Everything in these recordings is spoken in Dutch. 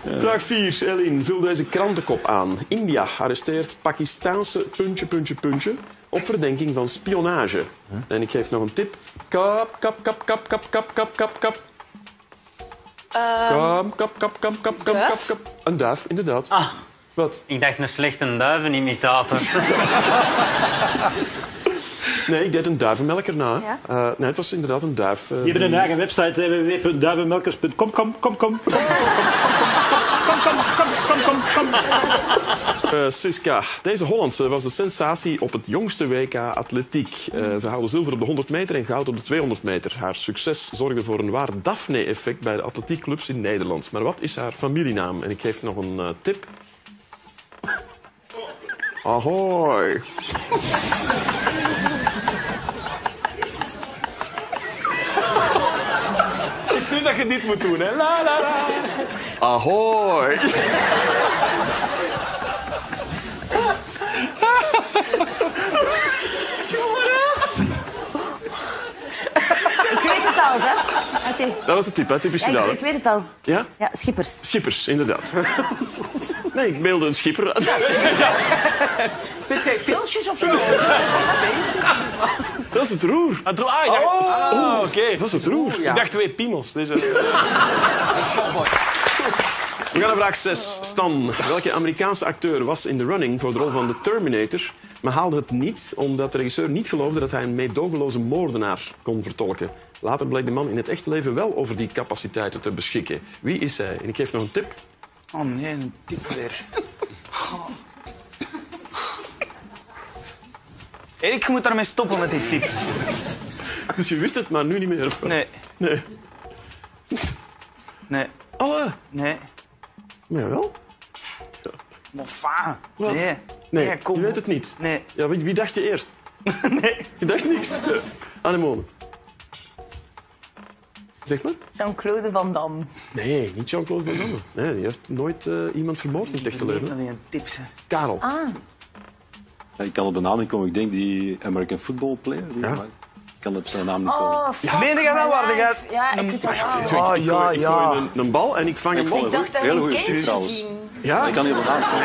Vraag 4, Eline. Vul deze krantenkop aan. India arresteert Pakistaanse ... op verdenking van spionage. En ik geef nog een tip. Kap. Kap. Een duif, inderdaad. Ah, Wat? ik dacht een slechte duivenimitator. Nee, ik deed een duivenmelker na. Ja? Nee, het was inderdaad een duif. Die hebben een eigen website, www.duivenmelkers.com. Kom. Siska, deze Hollandse was de sensatie op het jongste WK Atletiek. Ze haalde zilver op de 100 meter en goud op de 200 meter. Haar succes zorgde voor een waar Daphne-effect bij de atletiekclubs in Nederland. Maar wat is haar familienaam? En ik geef nog een tip. Ahoy. Het is nu dat je dit moet doen, hè? La, la, la. Ahoy. Ik weet het al, hè? Oké. Dat was de tip, hè? Typisch Ja, gedaan, hè? ik weet het al. Ja? Ja, Schippers. Schippers, inderdaad. Nee, ik beelde een schipper. Met twee pilsjes of zo? Dat is het roer. Ah, ja. Oké. Dat is het roer. Ik dacht 2 piemels. Dus, We gaan naar vraag 6. Stan, welke Amerikaanse acteur was in de running voor de rol van de Terminator, maar haalde het niet omdat de regisseur niet geloofde dat hij een meedogenloze moordenaar kon vertolken. Later bleek de man in het echte leven wel over die capaciteiten te beschikken. Wie is hij? En ik geef nog een tip. Oh nee, een tip weer. Erik, je moet daarmee stoppen met die tips. Dus je wist het, maar nu niet meer. Nee. Nee. Nee. Alle. Nee. Maar jawel. Moffa. Wat? Nee. Nee, kom je weet op. het niet. Nee. Ja, wie dacht je eerst? Nee. Je dacht niks. Anemone. Zeg maar. Jean-Claude Van Damme. Nee, niet Jean-Claude Van Damme. Nee, die heeft nooit iemand vermoord in het echte leven. Nee, een tips. Hè. Karel. Ja, ik kan op de naam niet komen. Ik denk die American football player. Ja. Maar ik kan op zijn naam niet komen. Oh, fuck. Meen je dat nou, Waardigheid? Ja, ik weet het wel. Ik gooi een bal en ik vang een bal. Ik dacht dat Heel een goede kind shoot trouwens. ging. Ja? Ik kan niet op de naam komen.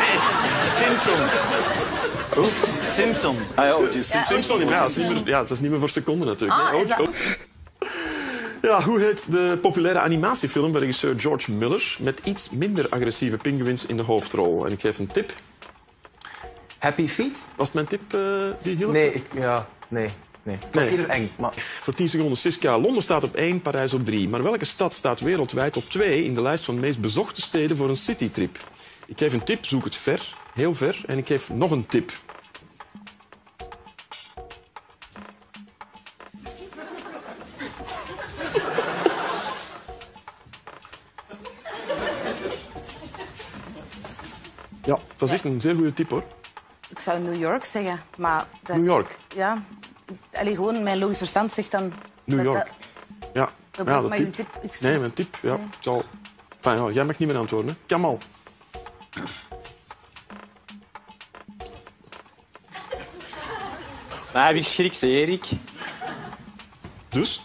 Simpson. Ah ja, het is Simpson, ja, het is niet meer, ja, het is niet meer voor seconden natuurlijk. Ah, Nee, is dat- Ja, hoe heet de populaire animatiefilm van regisseur George Miller met iets minder agressieve pinguïns in de hoofdrol? En ik geef een tip. Happy Feet? Was het mijn tip die hielp? Nee, nee. Het was Nee. eerder eng, maar... Voor 10 seconden, Siska. Londen staat op 1, Parijs op 3. Maar welke stad staat wereldwijd op 2 in de lijst van de meest bezochte steden voor een citytrip? Ik geef een tip, zoek het ver, heel ver. En ik geef nog een tip. Ja, dat was echt een zeer goede tip, hoor. Ik zou New York zeggen, maar... dat- New York. Ja. Allee, gewoon mijn logisch verstand zegt dan... New dat York. Ja. Dat Ja, mag dat je een tip. tip... Ik Nee, mijn tip, ja. Zal... Enfin, ja, jij mag niet meer antwoorden, hè. Kamal. Maar wie schrikt ze, Erik? Dus?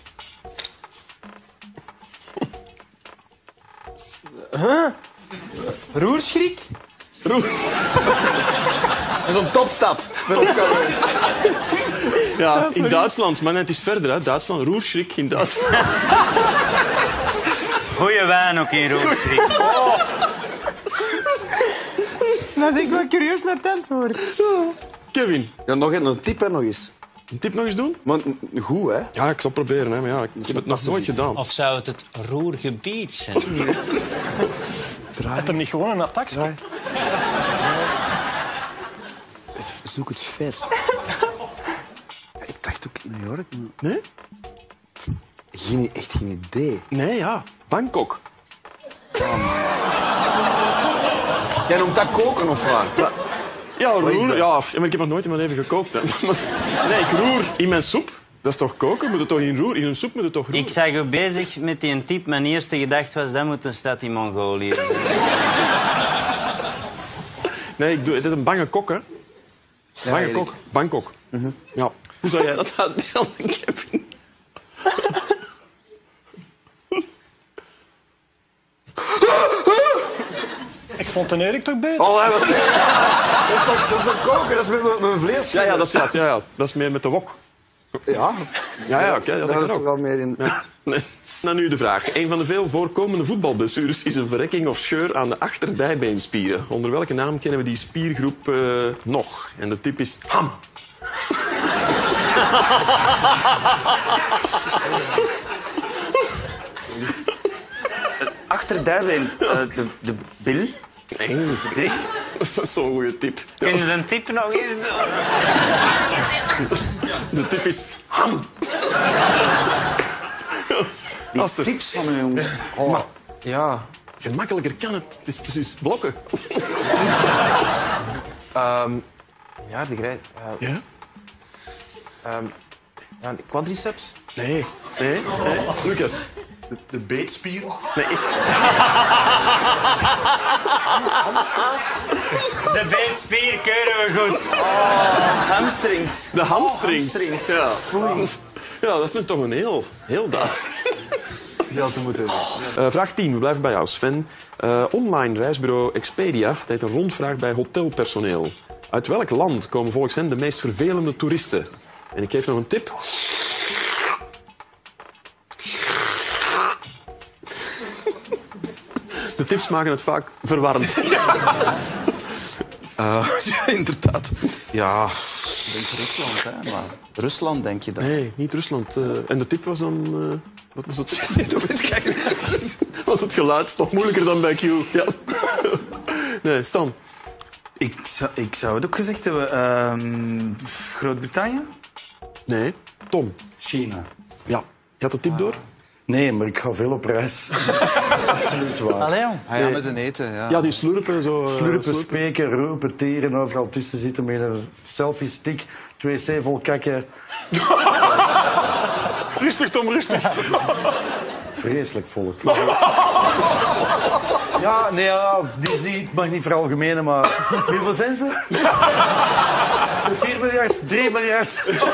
Roerschrik? Roer. Dat is een topstad. Ja, in Duitsland. Maar net het is verder, hè. Duitsland. Roerschrik in Duitsland. Goeie wijn ook in Roerschrik. Dan ben ik wel curieus naar het antwoord. Kevin, Ja, nog een tip en nog eens. een tip nog eens doen? Maar goed, hè? Ja, ik zal proberen, hè. Maar ja, ik heb het nog nooit gedaan. Of zou het Roergebied zijn? Had hem niet gewoon een attack? Zoek het ver. Ja, ik dacht ook New York. Maar... Nee? Echt geen idee. Nee, ja. Bangkok. Jij noemt dat koken of wat? Ja, is roer. dat? Ja, maar ik heb nog nooit in mijn leven gekookt, hè. Nee, ik roer in mijn soep. Dat is toch koken? Moet het toch in roer? In een soep moet het toch roeren? Ik zag u bezig met die tip. Mijn eerste gedachte was, dat moet een stad in Mongolië zijn. Nee, ik doe het is een bange kok, hè. Bange Erik. kok. Bangkok. Ja. Hoe zou jij dat uitbeelden, Kevin? Fontenerik toch beter? Oh, dat is een koker, dat is met mijn vlees. Ja, dat is juist. Ja. Dat is meer met de wok. Ja, Ja, oké, dat daar kan heb ik ook. wel meer in. Ja. Nee. Nou, nu de vraag. Een van de veel voorkomende voetbalblessures is een verrekking of scheur aan de achterdijbeenspieren. Onder welke naam kennen we die spiergroep nog? En de tip is ham. Achterdijbeen. De bil. Nee. Dat is zo'n goede tip. Ja, Kun je een tip nog eens doen? de tip is ham. Die Aster. tips van u, jongen. Maar Ja. gemakkelijker kan het. Het is precies blokken. Ja, de grijs. Ja? Ja, quadriceps? Nee. Lucas. De beetspier. Nee, De beenspier keuren we goed. Hamstrings. de hamstrings. hamstrings. Ja. Ja, dat is nu toch een heel dag. Ja, te moeten. Vraag 10, we blijven bij jou, Sven. Online reisbureau Expedia deed een rondvraag bij hotelpersoneel. Uit welk land komen volgens hen de meest vervelende toeristen? En ik geef nog een tip. De tips maken het vaak verwarrend. Ja, inderdaad. Ja, ik denk Rusland, hè. Maar Rusland, denk je dan? Nee, niet Rusland. En de tip was dan... wat was het? Dat weet ik eigenlijk niet. Was het geluid nog moeilijker dan bij Q? Ja. Nee, Stan. Ik zou het ook gezegd hebben. Groot-Brittannië? Nee, Tom. China. Ja. Je had de tip door? Nee, maar ik ga veel op reis. Absoluut waar. Allee, jong. Ah, ja, met een eten, ja. Ja, die slurpen zo. Slurpen, spreken, roepen, teren, overal tussen zitten met een selfie-stick, 2C vol kakken. Rustig, Tom, rustig. Vreselijk volk. Ja, nee, ja, die is niet, mag niet veralgemenen, maar hoeveel zijn ze? 4 miljard, 3 miljard.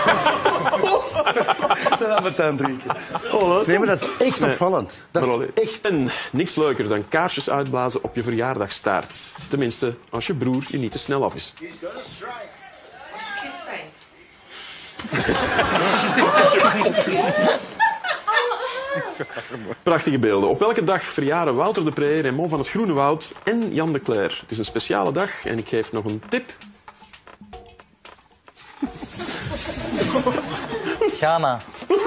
Ze zijn aan het tuin drinken. Nee, maar dat is echt opvallend. Dat is echt... En niks leuker dan kaarsjes uitblazen op je verjaardagstaart. Tenminste, als je broer je niet te snel af is. Prachtige beelden. Op welke dag verjaren Wouter de Pre, Raymond van het Groene Woud en Jan de Cler? Het is een speciale dag en ik geef nog een tip. Ghana.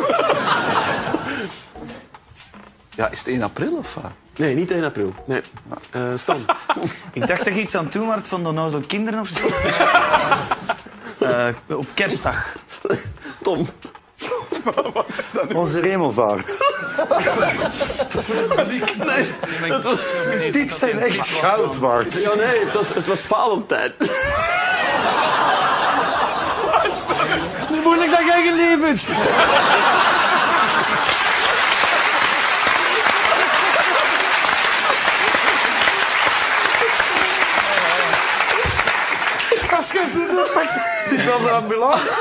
Ja, is het 1 april of wat? Nee, niet 1 april. Nee. Stan. Ik dacht dat je iets aan het doen was van de onnozel kinderen of zo. Op kerstdag. Tom. Onze hemelvaart. Nee, Tips zijn echt goud waard. Ja, nee, het was Valentijn. Nu moet ik dat jij geleverd. Als je zo doet, pakt die wel de ambulance.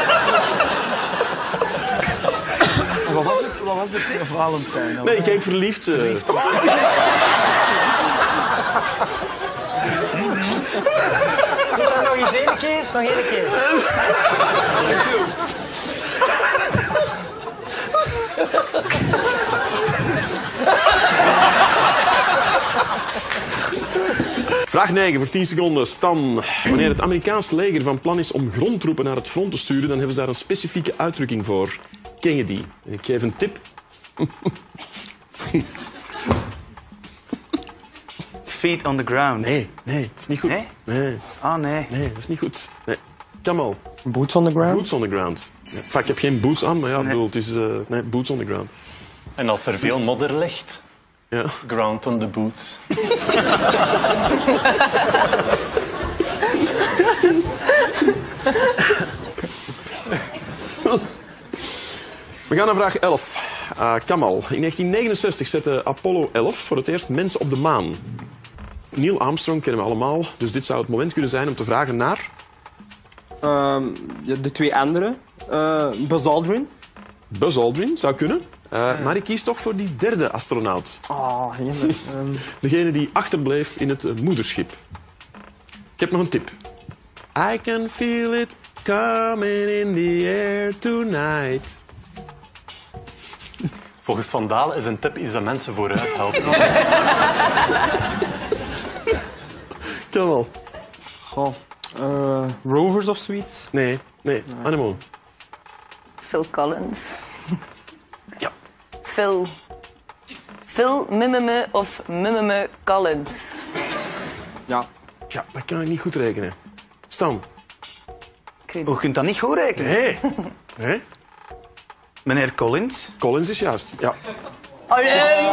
Wat was het? Valentijn. Nee, kijk, verliefd. Nog eens één keer. Nog één keer. Vraag 9 voor 10 seconden. Stan, wanneer het Amerikaanse leger van plan is om grondtroepen naar het front te sturen, dan hebben ze daar een specifieke uitdrukking voor. Ken je die? En ik geef een tip. Feet on the ground. Nee, dat is niet goed. Nee? Nee, Nee. dat is niet goed. Nee. Kamal, Boots on the ground. boots on the ground. Ja, enfin, ik heb geen boots aan, maar ja, ik bedoel, het is boots on the ground. En als er veel modder ligt, Ja. ground on the boots. We gaan naar vraag 11. Kamal, in 1969 zette Apollo 11 voor het eerst mensen op de maan. Neil Armstrong kennen we allemaal, dus dit zou het moment kunnen zijn om te vragen naar... De twee andere. Buzz Aldrin. Buzz Aldrin, zou kunnen. Maar ik kies toch voor die derde astronaut. Oh, jammer. Degene die achterbleef in het moederschip. Ik heb nog een tip. I can feel it coming in the air tonight. Volgens Van Dalen is een tip iets dat mensen vooruit helpt. Kan wel. Goh. Rovers of zoiets? Nee. Anemone. Phil Collins. Ja. Phil Mimmeme of Mimmeme Collins. Ja. Tja, dat kan ik niet goed rekenen. Stan. Je kunt dat niet goed rekenen. Nee. Meneer Collins. Collins is juist. Ja. Allee!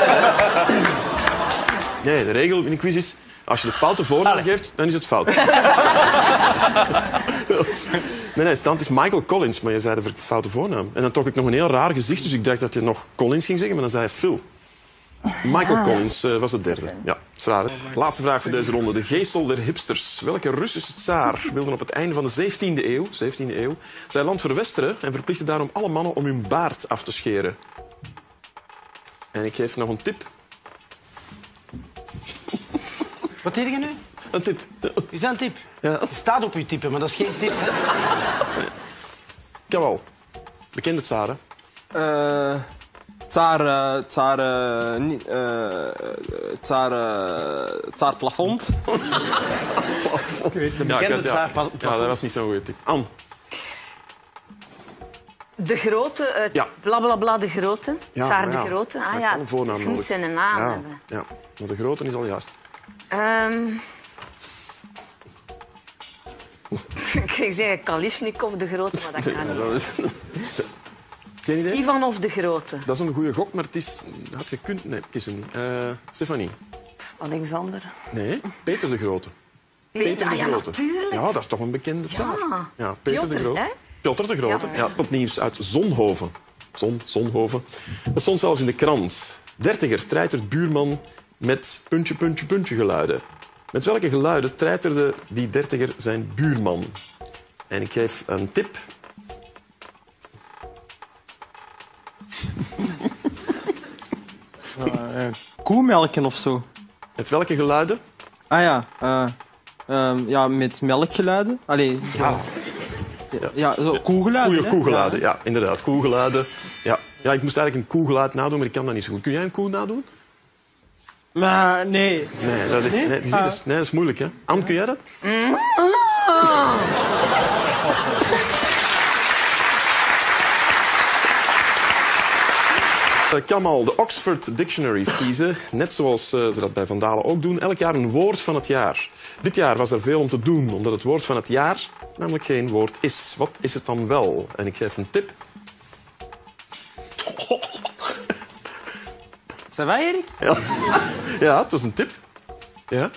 Nee, de regel in een quiz is... Als je de foute voornaam geeft, dan is het fout. Nee, Stan, het is Michael Collins, maar je zei de foute voornaam. En dan trok ik nog een heel raar gezicht, dus ik dacht dat je nog Collins ging zeggen, maar dan zei je Phil. Michael Collins was het derde. Ja, dat is raar, hè? Laatste vraag voor deze ronde. De geestel der hipsters. Welke Russische tsaar wilde op het einde van de 17e eeuw zijn land verwesteren en verplichtte daarom alle mannen om hun baard af te scheren? En ik geef nog een tip. Wat deed je nu? Een tip. Is dat een tip? Ja. Het staat op je type, maar dat is geen tip. Hè? Kan wel. Bekende tsaren. Tsaar plafond. De bekende tsaar. Ja, dat was niet zo'n goede tip. Anne. De Grote uit Ja. Blablabla de Grote. Ja, Tsaar maar de ja, Grote. maar Ah ik ja, kan een voornaam het moet nodig. zijn naam Ja, hebben. ja, maar de grote is al juist. Ik zeg Kalishnikov de Grote, maar dat kan niet. Dat is... Geen idee? Ivanov de Grote. Dat is een goede gok, maar het is... Had je kunt... Nee, het is hem niet. Stefanie. Alexander. Nee, Peter de Grote. Peter, de ja, Grote. natuurlijk. Ja, dat is toch een bekende tsaar. Ja. Peter Piotr, de Grote. hè? Piotr de Grote. Ja. Ja, tot nieuws uit Zonhoven. Zonhoven. Dat stond zelfs in de krant. Dertiger treitert buurman met ... geluiden. Met welke geluiden treiterde die dertiger zijn buurman? En ik geef een tip. Koemelken of zo. Met welke geluiden? Ah ja. Ja, met melkgeluiden. Allee. Ja, zo koegeluiden. hè? Koegeluiden, ja, inderdaad. Koegeluiden. Ja. Ja, ik moest eigenlijk een koegeluid nadoen, maar ik kan dat niet zo goed. Kun jij een koe nadoen? Maar nee. Nee, dat is, nee, dat is moeilijk, hè. Anne, kun jij dat? Kamal, de Oxford Dictionaries kiezen, net zoals ze dat bij Van Dalen ook doen, elk jaar een woord van het jaar. Dit jaar was er veel om te doen, omdat het woord van het jaar namelijk geen woord is. Wat is het dan wel? En ik geef een tip. Zijn wij, Erik? Ja, ja, het was een tip. Ja.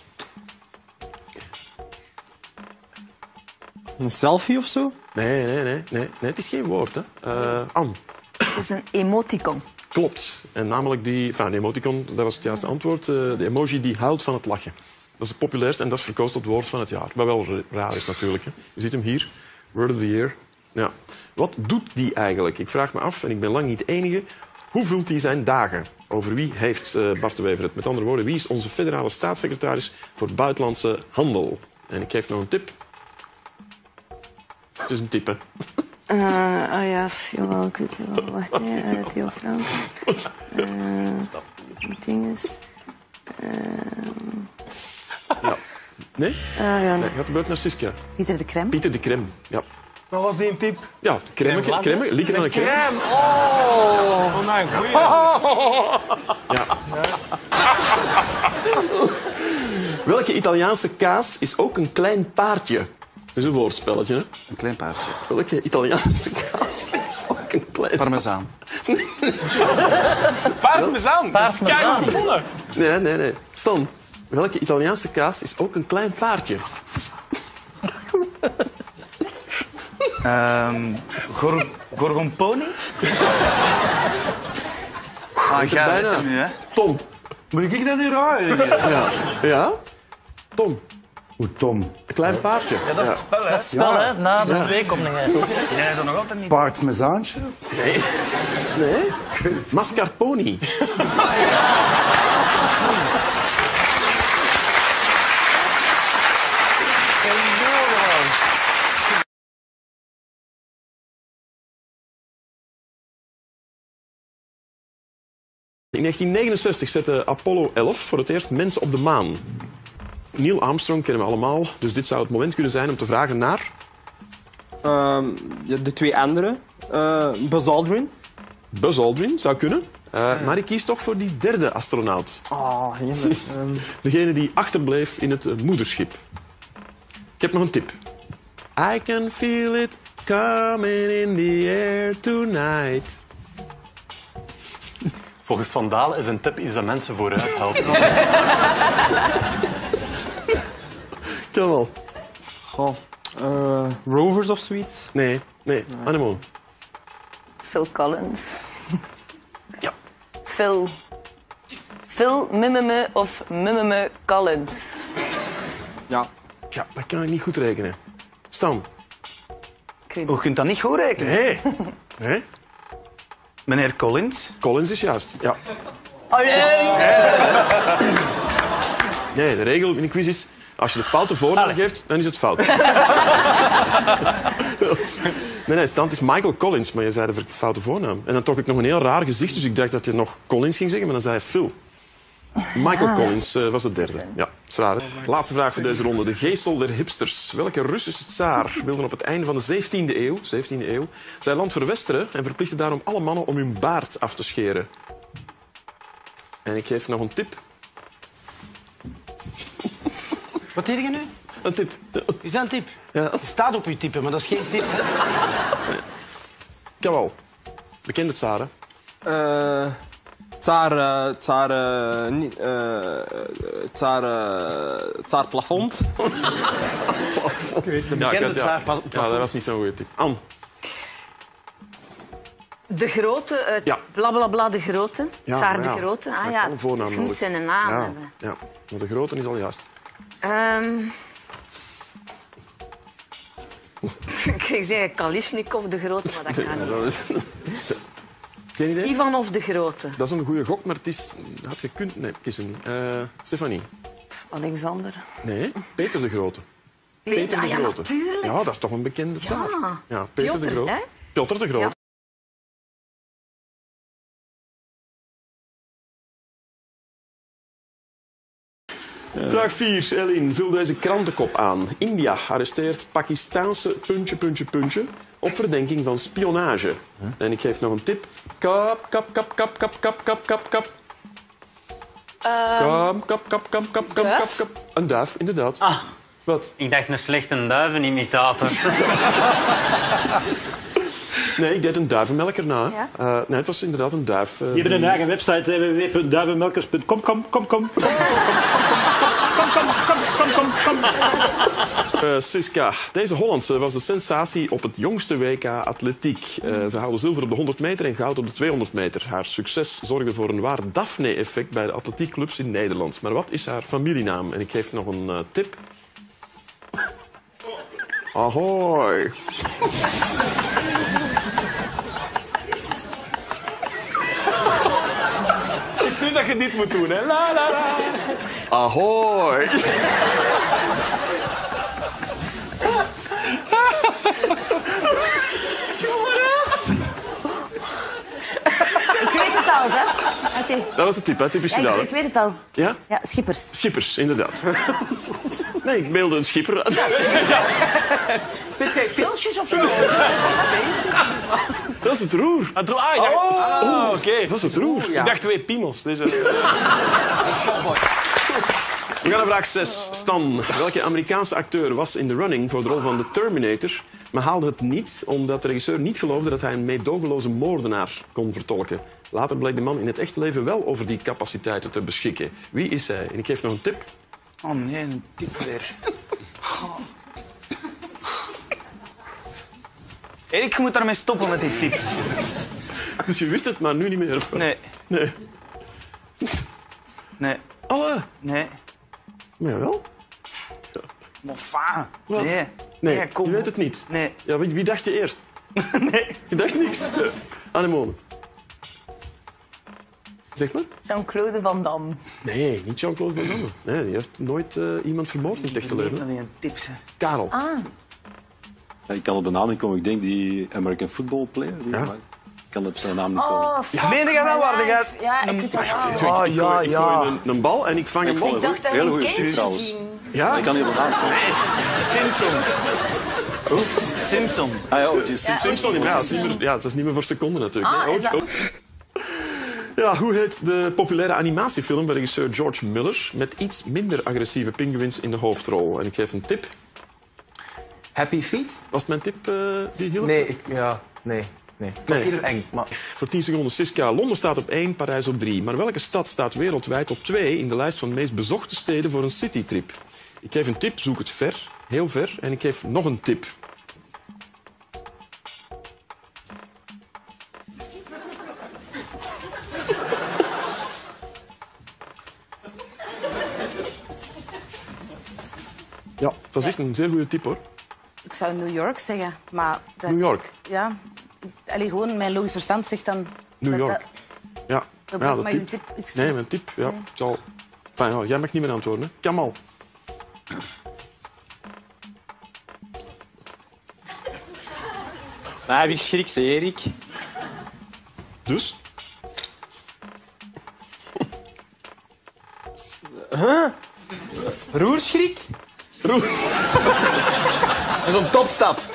Een selfie of zo? Nee, het is geen woord, hè. Anne. Het is een emoticon. Klopt. En namelijk de emoticon, dat was het juiste antwoord. De emoji die huilt van het lachen. Dat is het populairste en dat is verkozen tot woord van het jaar. Wat wel raar is natuurlijk. Hè. Je ziet hem hier. Word of the year. Ja. Wat doet die eigenlijk? Ik vraag me af, en ik ben lang niet de enige. Hoe vult hij zijn dagen? Over wie heeft Bart de Wever het? Met andere woorden, wie is onze federale staatssecretaris voor buitenlandse handel? En ik geef nog een tip. Het is een tip, hè. Ja, jawel, ik weet het wel. Wacht, Theo Frank. Het ding is... Ja. Nee? ja, Nee, gaat de beurt naar Siska. Pieter de Krem. Pieter de Krem. Ja. Dat was die een tip. Ja, crème. Lieken aan een crème. Oh, vandaag een goeie. Ja. Welke Italiaanse kaas is ook een klein paardje? Dat is een woordspelletje, hè? Een klein paardje. Welke Italiaanse kaas is ook een klein... Parmezaan. Paardmezaan. Paardmezaan. Nee. Stan, welke Italiaanse kaas is ook een klein paardje? Gorgonponi? Ik heb bijna. Tom. Moet ik dat nu raar? Ja? Tom. Hoe Tom. Een klein paardje. Ja, dat is het spel, hè? Dat is het spel, hè? Na de 2 komt niet. Jij hebt dat nog altijd niet. Paardmezaantje. Nee. Nee? Mascarpone. In 1969 zette Apollo 11 voor het eerst mensen op de maan. Neil Armstrong kennen we allemaal, dus dit zou het moment kunnen zijn om te vragen naar... De 2 andere. Buzz Aldrin. Buzz Aldrin, zou kunnen. Maar ik kies toch voor die derde astronaut. Oh, jammer. Degene die achterbleef in het moederschip. Ik heb nog een tip. I can feel it coming in the air tonight. Volgens Van Dalen is een tip iets dat mensen vooruit helpt. Kan wel. Goh. Rovers of zoiets. Nee. Anemone. Phil Collins. Ja. Phil Mimmeme of Mimmeme Collins. Ja. Ja, dat kan ik niet goed rekenen. Stan. Je kunt dat niet goed rekenen. Nee. Nee? Meneer Collins. Collins is juist. Ja. Allee! Nee, de regel in de quiz is... Als je de foute voornaam geeft, dan is het fout. Nee, stand is Michael Collins, maar je zei de foute voornaam. En dan trok ik nog een heel raar gezicht, dus ik dacht dat je nog Collins ging zeggen, maar dan zei je Phil. Michael Collins was het derde. Ja, dat is raar, hè? Laatste vraag voor deze ronde. De geestel der hipsters. Welke Russische tsaar wilde op het einde van de 17e eeuw zijn land verwesteren en verplichtte daarom alle mannen om hun baard af te scheren? En ik geef nog een tip. Wat deed je nu? Een tip. Is dat een tip? Ja. Het staat op je type, maar dat is geen tip. Hè? Jawel. Bekende tsaren. Tsaar plafond. De bekende tsaar. Ja, dat was niet zo'n goede tip. Anne. De Grote, Ja. blablabla de Grote. Ja, Tsaar maar de ja, Grote. maar Ah ik ja, kan een voornaam je moet nodig. zijn naam Ja, hebben. ja, maar de grote is al juist. Ik ging zeggen Kalishnikov de Grote, maar dat kan niet. Dat is... Geen idee? Ivanov de Grote. Dat is een goede gok, maar het is... Had je kunt... Nee, het is hem niet. Stefanie. Alexander. Nee, Peter de Grote. Peter, de ja, Grote. natuurlijk. Ja, dat is toch een bekende tsaar. Ja, Peter Piotr, de Grote. hè? Piotr de Grote. Ja. Vraag 4, Eline. Vul deze krantenkop aan. India arresteert Pakistaanse ... op verdenking van spionage. En ik geef nog een tip. Kap. Kap. Een duif, inderdaad. Ah, Wat? ik dacht een slechte duivenimitator. Nee, ik deed een duivenmelker na. Ja? Nee, het was inderdaad een duif. Die hebben een eigen website, www.duivenmelkers.com. Kom. Siska, deze Hollandse was de sensatie op het jongste WK Atletiek. Ze haalde zilver op de 100 meter en goud op de 200 meter. Haar succes zorgde voor een waar Daphne-effect bij de atletiekclubs in Nederland. Maar wat is haar familienaam? En ik geef nog een tip. Ahoy. Het is nu dat je dit moet doen, hè? La, la, la. Ahoy. Ik weet het al, hè? Oké. Dat was de tip, hè? Typisch Ja, gedaan. ik weet het al. Ja? Ja, Schippers. Schippers, inderdaad. Nee, ik beelde een schipper. Met twee pilsjes of zo? Dat is het roer. Ah, ja. Oké. Dat is het roer. Ik dacht 2 piemels. Dus, We gaan naar vraag 6. Stan, welke Amerikaanse acteur was in de running voor de rol van de Terminator, maar haalde het niet omdat de regisseur niet geloofde dat hij een meedogenloze moordenaar kon vertolken. Later bleek de man in het echte leven wel over die capaciteiten te beschikken. Wie is hij? En ik geef nog een tip. Oh nee, een tip weer. Erik, je moet daarmee stoppen met die tips. Dus je wist het, maar nu niet meer. Nee. Nee. Nee. Alle. Nee. Maar jawel. Moffa. Wat? Nee. Nee, kom. je weet het niet. Nee. Ja, wie dacht je eerst? Nee. Je dacht niks. Anemone. Zeg maar. Jean-Claude Van Damme. Nee, niet Jean-Claude Van Damme. Nee, die heeft nooit iemand vermoord in het echte Nee, leven. alleen tips. Hè. Karel. Ah, Ja, ik kan op de naam niet komen. Ik denk die American football player. Ja. Maar ik kan op zijn naam niet komen. oh, fuck. Meen je dat nou, Waardigheid? Ja, ik weet dat wel. Ik gooi een bal en ik vang hem Ik op. vond Ik het dacht goed. dat Hele we goede een shoot trouwens. kindje zien. Ja? Ik kan niet op de naam komen. Simpson. Ah ja, het is Simpson, ja, dat is niet meer, ja, dat is niet meer voor seconden natuurlijk. Ah, Nee, is dat- Ja, hoe heet de populaire animatiefilm van regisseur George Miller met iets minder agressieve pinguïns in de hoofdrol? En ik geef een tip. Happy Feet? Was het mijn tip die hielp? Nee, nee. Het was Nee. heel eng, maar... Voor 10 seconden, Siska. Londen staat op 1, Parijs op 3. Maar welke stad staat wereldwijd op 2 in de lijst van de meest bezochte steden voor een citytrip? Ik geef een tip, zoek het ver, heel ver. En ik geef nog een tip. Ja, dat was echt een zeer goede tip, hoor. Ik zou New York zeggen, maar... Dat, New York. Ja. Allee, gewoon mijn logisch verstand zegt dan... New dat York. Ja. Dat Ja, mag maar tip. een tip. Ik snap- Nee, mijn tip, ja. Zal... Enfin, ja, jij mag niet meer antwoorden, hè. Kamal. Ah, wie schrikt ze, Erik? Dus? Roerschrik? Roer. Dat is een topstad.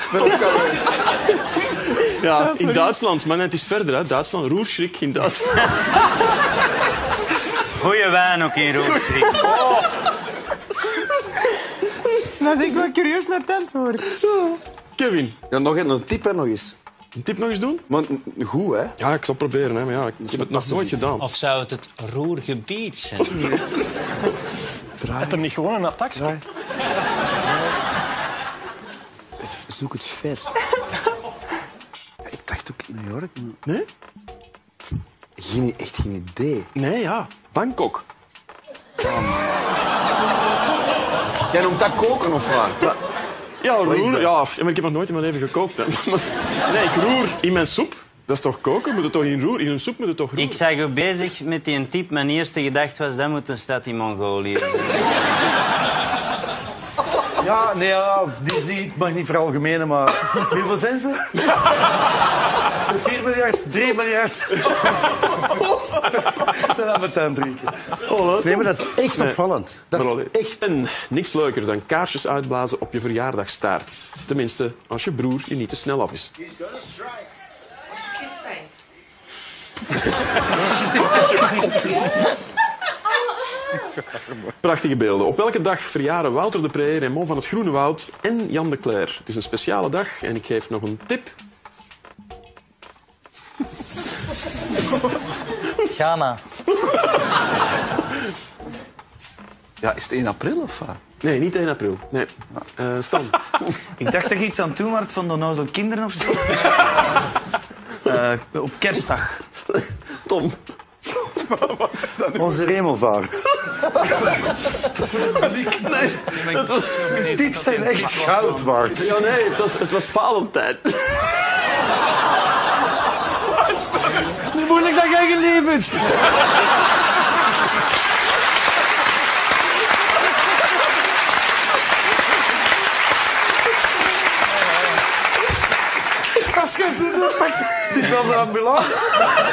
Ja, in Duitsland. Maar net is verder, hè. Duitsland. Roerschrik in Duitsland. Goeie wijn ook in Roerschrik. Nou, ben ik wel curieus naar het antwoord. Kevin, Ja, nog een tip, hè, nog eens. een tip nog eens doen? Maar goed, hè. Ja, ik zal proberen, hè. Maar ja, ik heb het nog nooit gedaan. Of zou het Roergebied zijn? Had hem niet gewoon een attack? Zoek het ver. Ja, ik dacht ook New York, maar... Nee? Echt geen idee. Nee, ja. Bangkok. Jij noemt dat koken, of wat? Ja, is roer. dat? Ja, maar ik heb nog nooit in mijn leven gekookt, hè. Nee, ik roer in mijn soep. Dat is toch koken? Moet het toch in roer? In een soep moet het toch roeren? Ik zag u bezig met die type. Mijn eerste gedachte was, dat moet een stad in Mongolië zijn. Ja, nee, ja, die is niet, mag niet veralgemenen, maar... Hoeveel zijn ze? 4 miljard, 3 miljard. Ze zijn aan het aandrinken. Nee, maar dat is echt opvallend. Dat is echt... En niks leuker dan kaarsjes uitblazen op je verjaardagstaart. Tenminste, als je broer je niet te snel af is. Prachtige beelden. Op welke dag verjaren Wouter de Pre, Raymond van het Groene Woud en Jan de Cler? Het is een speciale dag en ik geef nog een tip. Ghana. Ja, is het 1 april, of wat? Nee, niet 1 april. Nee. Stan. Ik dacht dat je iets aan het doen was van de onnozel kinderen of zo. Op kerstdag. Tom. Onze Remelvaart. Tips zijn echt goud waard. Ja, nee, het was Valentijn. Hoe moeilijk dat jij geleverd. Als je zo doorpakt, die belt de ambulance.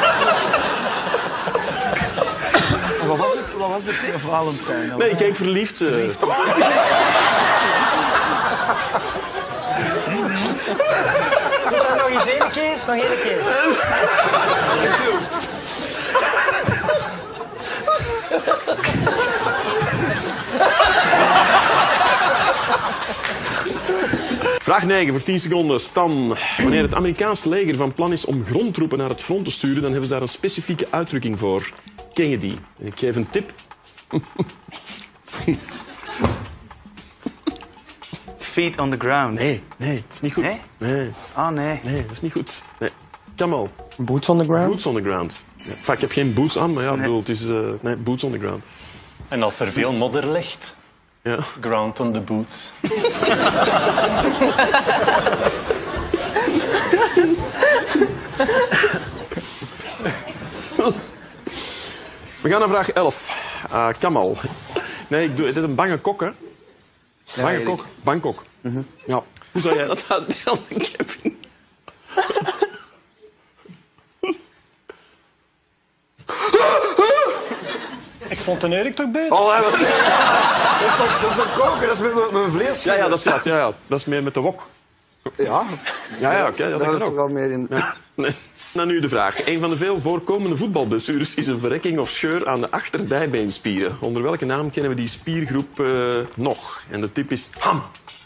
Wat was het? Valentijn. Nee, kijk, verliefd. Nog eens één keer. Nog één keer. Vraag 9 voor 10 seconden. Stan, wanneer het Amerikaanse leger van plan is om grondtroepen naar het front te sturen, dan hebben ze daar een specifieke uitdrukking voor. Ken je die? En ik geef een tip. Feet on the ground. Nee, dat is niet goed. Nee? Nee, Ah, nee. dat is niet goed. Nee. Kamal. Boots on the ground? Boots on the ground. Ja. Enfin, ik heb geen boots aan, maar ja, bedoel, het is boots on the ground. En als er veel modder ligt, Ja. Ground on the boots. We gaan naar vraag 11. Kamal. Nee, het is een bange kok, hè? Bange kok. Bangkok. Ja. Hoe zou jij dat uitbeelden, Kevin? Ik vond een Erik toch beter? Oh, dat is een koken, dat is met mijn vlees. Ja, dat is juist. Ja. Dat is meer met de wok. Ja. Ja, oké. dat kan is ook. toch wel meer in... Ja. Nee. Dan nu de vraag. Een van de veel voorkomende voetbalblessures is een verrekking of scheur aan de achterdijbeenspieren. Onder welke naam kennen we die spiergroep nog? En de tip is ham.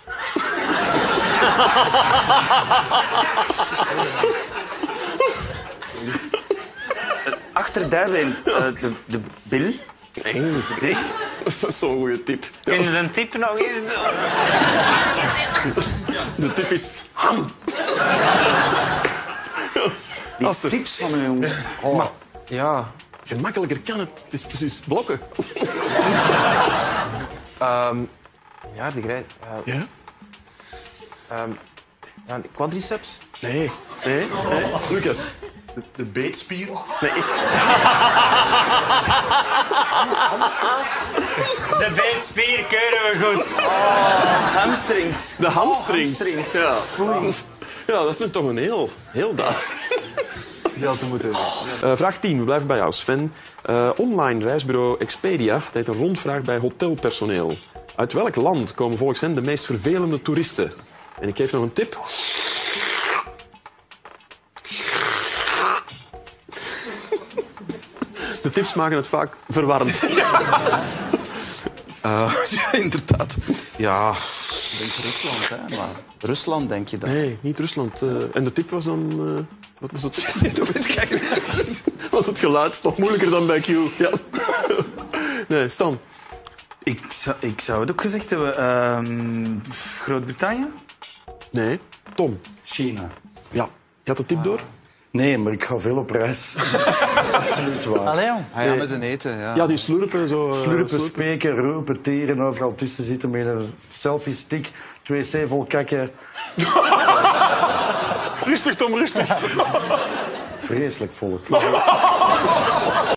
Achterdijbeen, de bil. Nee. Dat is zo'n goede tip. Kun je een tip nog eens doen? De tip is ham. Die tips van een jongen. Maar Ja. gemakkelijker kan het. Het is precies blokken. Ja, de grij... Ja? ja, quadriceps? Nee. Lucas. De beetspier. Nee, De beenspier keuren we goed. Hamstrings. de hamstrings. hamstrings. Ja. Ja, dat is nu toch een heel dag. Ja, te moeten. Vraag 10, we blijven bij jou, Sven. Online reisbureau Expedia deed een rondvraag bij hotelpersoneel. Uit welk land komen volgens hen de meest vervelende toeristen? En ik geef nog een tip. De tips maken het vaak verwarrend. Ja, inderdaad. Ja, ik denk Rusland, hè. Maar Rusland, denk je dan? Nee, niet Rusland. En de tip was dan... wat was het? Dat weet ik eigenlijk niet. Was het geluid nog moeilijker dan bij Q? Ja. Nee, Stan. Ik zou het ook gezegd hebben. Groot-Brittannië? Nee, Tom. China. Ja. Je had de tip door? Nee, maar ik ga veel op reis. Absoluut waar. Allee, jong. Ah, ja, met een eten, ja. Ja, die slurpen zo... Slurpen, spreken, roepen, teren, overal tussen zitten met een selfie-stick, 2C vol kakken. Rustig, Tom, rustig. Vreselijk volk.